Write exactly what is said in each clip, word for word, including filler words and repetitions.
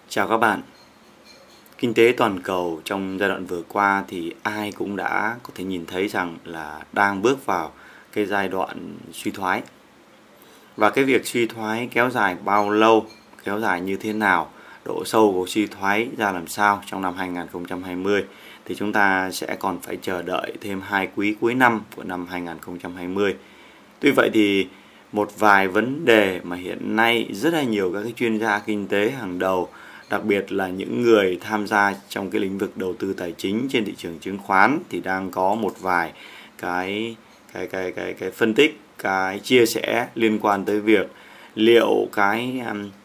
Chào các bạn. Kinh tế toàn cầu trong giai đoạn vừa qua thì ai cũng đã có thể nhìn thấy rằng là đang bước vào cái giai đoạn suy thoái. Và cái việc suy thoái kéo dài bao lâu, kéo dài như thế nào, độ sâu của suy thoái ra làm sao trong năm hai nghìn không trăm hai mươi thì chúng ta sẽ còn phải chờ đợi thêm hai quý cuối năm của năm hai nghìn không trăm hai mươi. Tuy vậy thì một vài vấn đề mà hiện nay rất là nhiều các cái chuyên gia kinh tế hàng đầu, đặc biệt là những người tham gia trong cái lĩnh vực đầu tư tài chính trên thị trường chứng khoán thì đang có một vài cái cái cái cái cái phân tích, cái chia sẻ liên quan tới việc liệu cái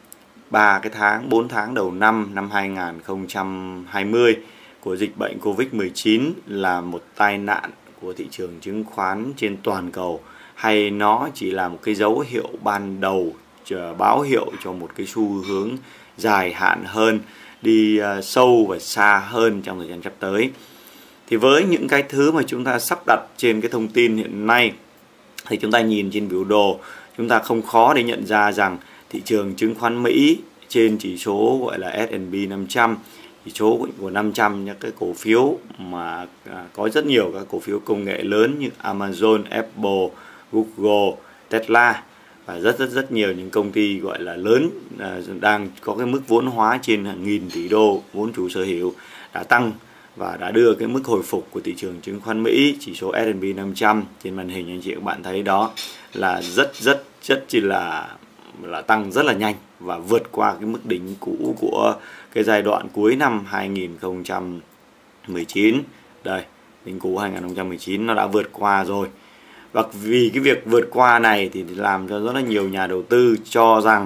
ba cái tháng, bốn tháng đầu năm năm hai nghìn không trăm hai mươi của dịch bệnh Covid mười chín là một tai nạn của thị trường chứng khoán trên toàn cầu, hay nó chỉ là một cái dấu hiệu ban đầu, báo hiệu cho một cái xu hướng dài hạn hơn, đi sâu và xa hơn trong thời gian sắp tới. Thì với những cái thứ mà chúng ta sắp đặt trên cái thông tin hiện nay thì chúng ta nhìn trên biểu đồ, chúng ta không khó để nhận ra rằng thị trường chứng khoán Mỹ trên chỉ số gọi là S and P năm trăm, chỉ số của năm trăm những cái cổ phiếu mà có rất nhiều các cổ phiếu công nghệ lớn như Amazon, Apple, Google, Tesla và rất rất rất nhiều những công ty gọi là lớn đang có cái mức vốn hóa trên hàng nghìn tỷ đô vốn chủ sở hữu đã tăng và đã đưa cái mức hồi phục của thị trường chứng khoán Mỹ, chỉ số S and P năm trăm trên màn hình anh chị các bạn thấy đó là rất rất rất chỉ là là tăng rất là nhanh và vượt qua cái mức đỉnh cũ của cái giai đoạn cuối năm hai nghìn không trăm mười chín. Đây, đỉnh cũ hai nghìn không trăm mười chín nó đã vượt qua rồi. Và vì cái việc vượt qua này thì làm cho rất là nhiều nhà đầu tư cho rằng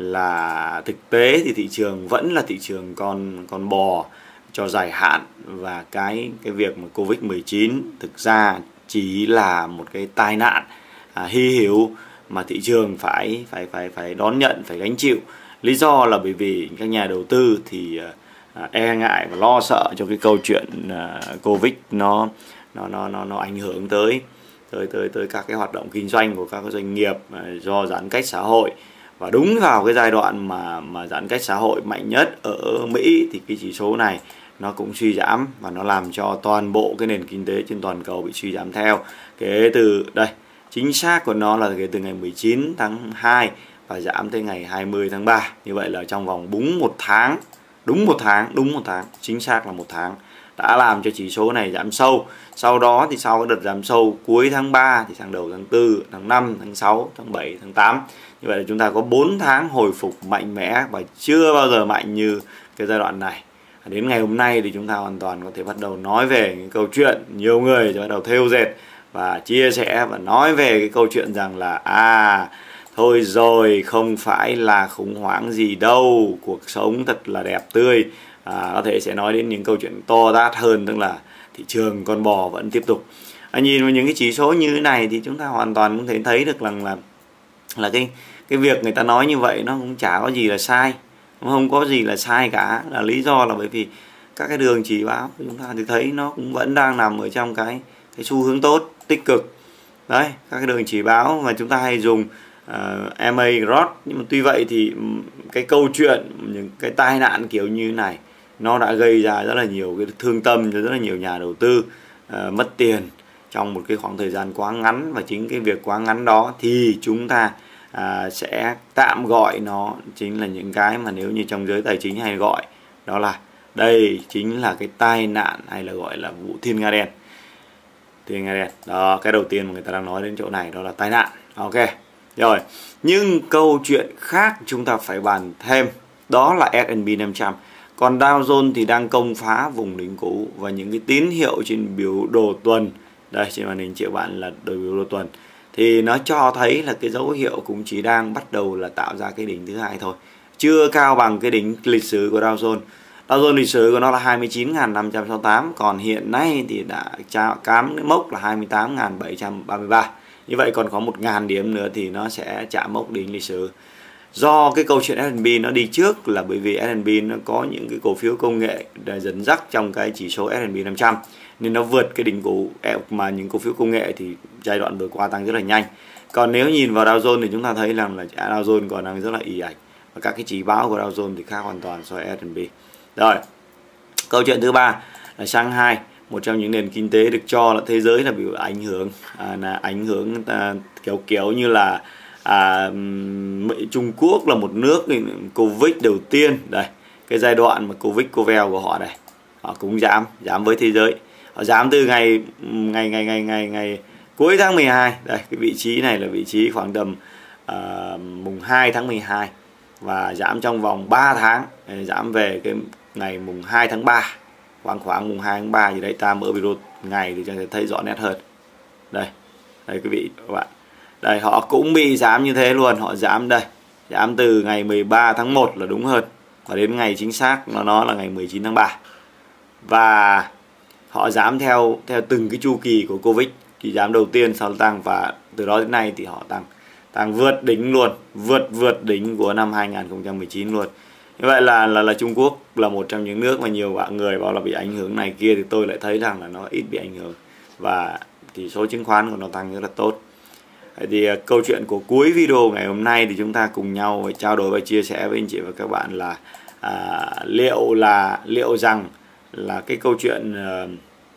là thực tế thì thị trường vẫn là thị trường con con bò cho dài hạn, và cái cái việc mà Covid mười chín thực ra chỉ là một cái tai nạn à, hy hữu mà thị trường phải phải phải phải đón nhận, phải gánh chịu. Lý do là bởi vì các nhà đầu tư thì à, e ngại và lo sợ cho cái câu chuyện à, Covid nó nó nó nó nó ảnh hưởng tới tới tới tới các cái hoạt động kinh doanh của các doanh nghiệp à, do giãn cách xã hội. Và đúng vào cái giai đoạn mà mà giãn cách xã hội mạnh nhất ở Mỹ thì cái chỉ số này nó cũng suy giảm và nó làm cho toàn bộ cái nền kinh tế trên toàn cầu bị suy giảm theo. Kể từ đây, chính xác của nó là kể từ ngày mười chín tháng hai và giảm tới ngày hai mươi tháng ba. Như vậy là trong vòng đúng một tháng, đúng một tháng, đúng một tháng, chính xác là một tháng đã làm cho chỉ số này giảm sâu. Sau đó thì sau cái đợt giảm sâu cuối tháng ba thì sang đầu tháng tư, tháng năm, tháng sáu, tháng bảy, tháng tám. Như vậy là chúng ta có bốn tháng hồi phục mạnh mẽ và chưa bao giờ mạnh như cái giai đoạn này. Đến ngày hôm nay thì chúng ta hoàn toàn có thể bắt đầu nói về những câu chuyện nhiều người bắt đầu thêu dệt và chia sẻ và nói về cái câu chuyện rằng là à thôi rồi, không phải là khủng hoảng gì đâu, cuộc sống thật là đẹp tươi. À, có thể sẽ nói đến những câu chuyện to tát hơn, tức là thị trường con bò vẫn tiếp tục. À, nhìn vào những cái chỉ số như thế này thì chúng ta hoàn toàn có thể thấy được rằng là là cái cái việc người ta nói như vậy nó cũng chả có gì là sai, không có gì là sai cả. Là lý do là bởi vì các cái đường chỉ báo của chúng ta thì thấy nó cũng vẫn đang nằm ở trong cái cái xu hướng tốt, tích cực. Đấy, các cái đường chỉ báo mà chúng ta hay dùng uh, em a Growth. Nhưng mà tuy vậy thì cái câu chuyện, những cái tai nạn kiểu như này nó đã gây ra rất là nhiều cái thương tâm cho rất là nhiều nhà đầu tư, uh, mất tiền trong một cái khoảng thời gian quá ngắn. Và chính cái việc quá ngắn đó thì chúng ta à, sẽ tạm gọi nó chính là những cái mà nếu như trong giới tài chính hay gọi đó là đây chính là cái tai nạn, hay là gọi là vụ thiên nga đen. Thiên nga đen đó, cái đầu tiên mà người ta đang nói đến chỗ này đó là tai nạn. Ok rồi, nhưng câu chuyện khác chúng ta phải bàn thêm đó là S and P năm trăm. Còn Dow Jones thì đang công phá vùng đỉnh cũ, và những cái tín hiệu trên biểu đồ tuần, đây trên màn hình chị bạn là đồ biểu đồ tuần, thì nó cho thấy là cái dấu hiệu cũng chỉ đang bắt đầu là tạo ra cái đỉnh thứ hai thôi, chưa cao bằng cái đỉnh lịch sử của Dow Jones. Dow Jones lịch sử của nó là hai mươi chín nghìn năm trăm sáu mươi tám, còn hiện nay thì đã cám cái mốc là hai mươi tám nghìn bảy trăm ba mươi ba. Như vậy còn có một nghìn điểm nữa thì nó sẽ chạm mốc đỉnh lịch sử. Do cái câu chuyện S and P nó đi trước là bởi vì S and P nó có những cái cổ phiếu công nghệ để dẫn dắt trong cái chỉ số S and P năm trăm nên nó vượt cái đỉnh cũ, mà những cổ phiếu công nghệ thì giai đoạn vừa qua tăng rất là nhanh. Còn nếu nhìn vào Dow Jones thì chúng ta thấy rằng là Dow Jones còn đang rất là ì ạch và các cái chỉ báo của Dow Jones thì khác hoàn toàn so với ét and pê. Rồi, câu chuyện thứ ba là Shanghai, một trong những nền kinh tế được cho là thế giới là bị ảnh hưởng à, là ảnh hưởng à, kiểu kiểu như là à, Trung Quốc là một nước Covid đầu tiên đây, cái giai đoạn mà Covid Covid của họ đây, họ cũng giảm giảm với thế giới, họ giảm từ ngày ngày ngày ngày ngày ngày cuối tháng mười hai đây, cái vị trí này là vị trí khoảng tầm à, mùng hai tháng mười hai và giảm trong vòng ba tháng, giảm về cái ngày mùng hai tháng ba, khoảng khoảng mùng hai tháng ba gì đấy, ta mở video ngày thì sẽ thấy rõ nét hơn. Đây, đây quý vị các bạn, đây họ cũng bị giảm như thế luôn, họ giảm đây, giảm từ ngày mười ba tháng một là đúng hơn, và đến ngày chính xác nó nó là ngày mười chín tháng ba, và họ giảm theo theo từng cái chu kỳ của Covid, kỳ giảm đầu tiên sau tăng, và từ đó đến nay thì họ tăng tăng vượt đỉnh luôn, vượt vượt đỉnh của năm hai nghìn không trăm mười chín luôn. Như vậy là là là Trung Quốc là một trong những nước mà nhiều bạn người bảo là bị ảnh hưởng này kia, thì tôi lại thấy rằng là nó ít bị ảnh hưởng và chỉ số chứng khoán của nó tăng rất là tốt. Thì uh, câu chuyện của cuối video ngày hôm nay thì chúng ta cùng nhau trao đổi và chia sẻ với anh chị và các bạn là à, liệu là liệu rằng là cái câu chuyện uh,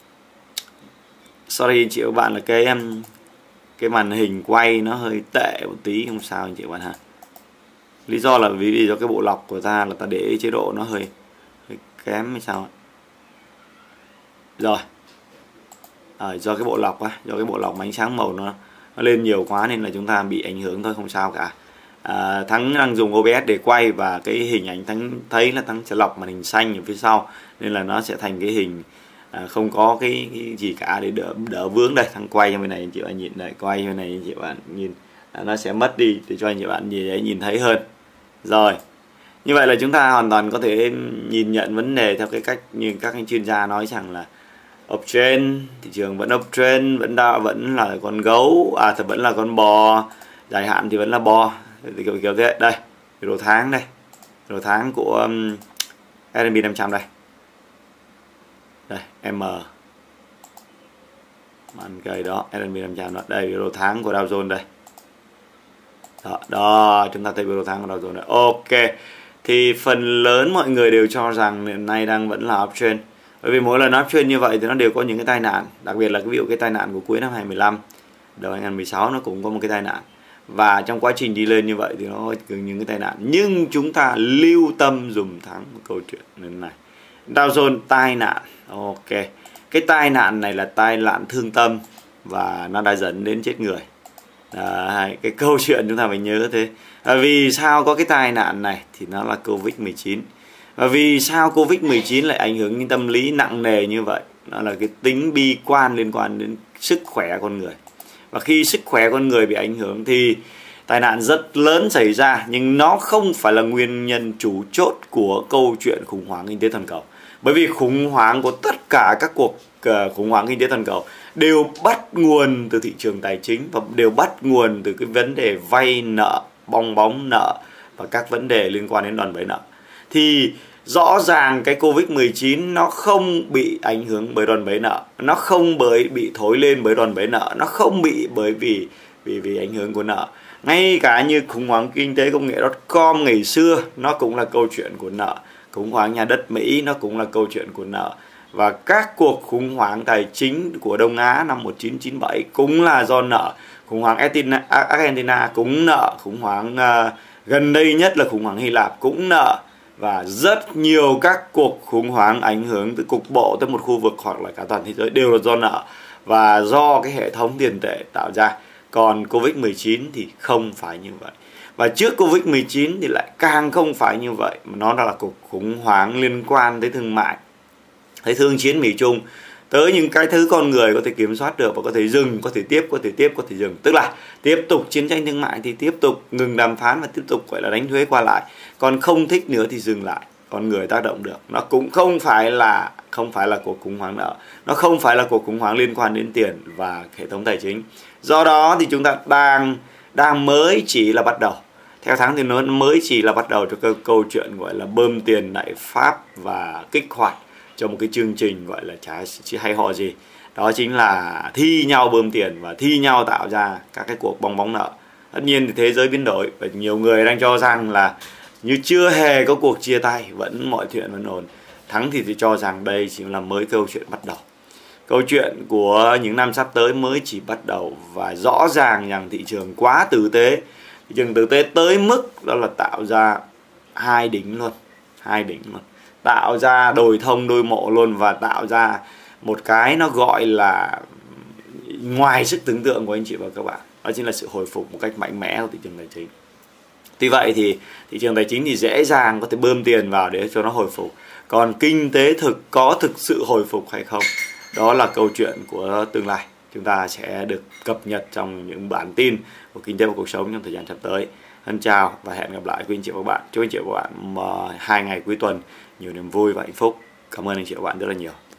sorry anh chị và các bạn là cái um, cái màn hình quay nó hơi tệ một tí, không sao anh chị và bạn ha. Lý do là vì do cái bộ lọc của ta là ta để chế độ nó hơi, hơi kém hay sao. Rồi à, do cái bộ lọc á, do cái bộ lọc ánh sáng màu nó nó lên nhiều quá nên là chúng ta bị ảnh hưởng thôi, không sao cả. à, Thắng đang dùng ô bê ét để quay và cái hình ảnh Thắng thấy là Thắng sẽ lọc màn hình xanh ở phía sau, nên là nó sẽ thành cái hình à, không có cái, cái gì cả để đỡ đỡ vướng. Đây Thắng quay bên này anh chị bạn nhìn, đây quay bên này anh chị bạn nhìn, à, nó sẽ mất đi để cho anh chị bạn nhìn thấy nhìn thấy hơn. Rồi, như vậy là chúng ta hoàn toàn có thể nhìn nhận vấn đề theo cái cách như các anh chuyên gia nói rằng là uptrend, thị trường vẫn uptrend, vẫn đã vẫn là con gấu, à thì vẫn là con bò, dài hạn thì vẫn là bò, thì kiểu kiểu thế. Đây, đồ tháng đây, đồ tháng của um, ét and pê năm trăm đây, đây M, màn cây đó ét and pê năm trăm đó, đây đồ tháng của Dow Jones đây. Đó, đó, chúng ta thấy biểu đồ tháng của Dow Jones này. Ok, thì phần lớn mọi người đều cho rằng hiện nay đang vẫn là uptrend. Bởi vì mỗi lần uptrend như vậy thì nó đều có những cái tai nạn, đặc biệt là cái ví dụ cái tai nạn của cuối năm hai nghìn không trăm mười lăm, đầu hai nghìn không trăm mười sáu nó cũng có một cái tai nạn. Và trong quá trình đi lên như vậy thì nó có những cái tai nạn. Nhưng chúng ta lưu tâm dùm Thắng một câu chuyện lần này. Dow Jones tai nạn. Ok, cái tai nạn này là tai nạn thương tâm và nó đã dẫn đến chết người. Đấy, cái câu chuyện chúng ta phải nhớ thế. À, vì sao có cái tai nạn này thì nó là Covid mười chín. Và vì sao Covid mười chín lại ảnh hưởng đến tâm lý nặng nề như vậy? Nó là cái tính bi quan liên quan đến sức khỏe con người. Và khi sức khỏe con người bị ảnh hưởng thì tai nạn rất lớn xảy ra, nhưng nó không phải là nguyên nhân chủ chốt của câu chuyện khủng hoảng kinh tế toàn cầu. Bởi vì khủng hoảng của tất cả các cuộc uh, khủng hoảng kinh tế toàn cầu đều bắt nguồn từ thị trường tài chính và đều bắt nguồn từ cái vấn đề vay nợ, bong bóng nợ và các vấn đề liên quan đến đòn bẩy nợ. Thì rõ ràng cái Covid mười chín nó không bị ảnh hưởng bởi đòn bẩy nợ, nó không bởi bị thổi lên bởi đòn bẩy nợ, nó không bị bởi vì vì vì ảnh hưởng của nợ. Ngay cả như khủng hoảng kinh tế công nghệ .com ngày xưa nó cũng là câu chuyện của nợ, khủng hoảng nhà đất Mỹ nó cũng là câu chuyện của nợ, và các cuộc khủng hoảng tài chính của Đông Á năm một nghìn chín trăm chín mươi bảy cũng là do nợ, khủng hoảng Argentina cũng nợ, khủng hoảng uh, gần đây nhất là khủng hoảng Hy Lạp cũng nợ, và rất nhiều các cuộc khủng hoảng ảnh hưởng từ cục bộ tới một khu vực hoặc là cả toàn thế giới đều là do nợ và do cái hệ thống tiền tệ tạo ra. Còn Covid mười chín thì không phải như vậy. Và trước Covid mười chín thì lại càng không phải như vậy, mà nó là cuộc khủng hoảng liên quan tới thương mại, tới thương chiến Mỹ Trung, tới những cái thứ con người có thể kiểm soát được và có thể dừng, có thể tiếp, có thể tiếp, có thể dừng. Tức là tiếp tục chiến tranh thương mại thì tiếp tục ngừng đàm phán và tiếp tục gọi là đánh thuế qua lại. Còn không thích nữa thì dừng lại. Con người tác động được. Nó cũng không phải là không phải là cuộc khủng hoảng nợ, nó không phải là cuộc khủng hoảng liên quan đến tiền và hệ thống tài chính. Do đó thì chúng ta đang đang mới chỉ là bắt đầu. Theo Thắng thì nó mới chỉ là bắt đầu cho câu, câu chuyện gọi là bơm tiền đại Pháp và kích hoạt cho một cái chương trình gọi là chả chỉ hay ho gì. Đó chính là thi nhau bơm tiền và thi nhau tạo ra các cái cuộc bong bóng nợ. Tất nhiên thì thế giới biến đổi và nhiều người đang cho rằng là như chưa hề có cuộc chia tay, vẫn mọi chuyện vẫn ổn. Thắng thì tôi cho rằng đây chỉ là mới câu chuyện bắt đầu. Câu chuyện của những năm sắp tới mới chỉ bắt đầu, và rõ ràng rằng thị trường quá tử tế. Thị trường tử tế tới mức đó là tạo ra hai đỉnh luôn, hai đỉnh luôn, tạo ra đồi thông đôi mộ luôn, và tạo ra một cái nó gọi là ngoài sức tưởng tượng của anh chị và các bạn. Đó chính là sự hồi phục một cách mạnh mẽ của thị trường tài chính. Tuy vậy thì thị trường tài chính thì dễ dàng có thể bơm tiền vào để cho nó hồi phục. Còn kinh tế thực có thực sự hồi phục hay không, đó là câu chuyện của tương lai. Chúng ta sẽ được cập nhật trong những bản tin của Kinh tế và Cuộc sống trong thời gian sắp tới. Thân chào và hẹn gặp lại quý anh chị và các bạn. Chúc anh chị và các bạn hai ngày cuối tuần nhiều niềm vui và hạnh phúc. Cảm ơn anh chị và các bạn rất là nhiều.